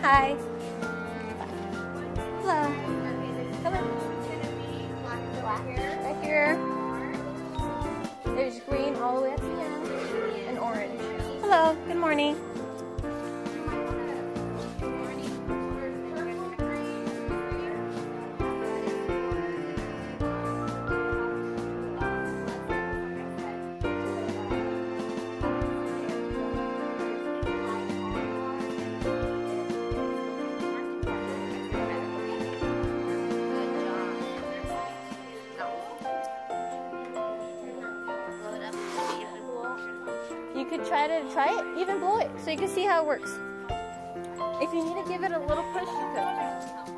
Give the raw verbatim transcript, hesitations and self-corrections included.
hi. Hello. Come on. Black right here. There's green all the way up to the end and orange. Hello. Good morning. You could try to try it, even blow it, so you can see how it works. If you need to give it a little push, you could.